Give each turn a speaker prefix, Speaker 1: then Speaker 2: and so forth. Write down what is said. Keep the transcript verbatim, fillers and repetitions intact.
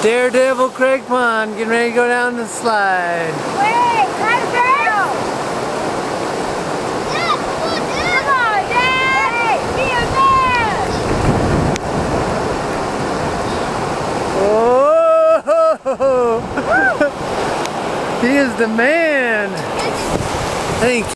Speaker 1: Daredevil Craig Pond getting ready to go down the slide.
Speaker 2: Wait, let's go! Yes, come on, Dad! Be a man!
Speaker 1: Oh! He is the man! I think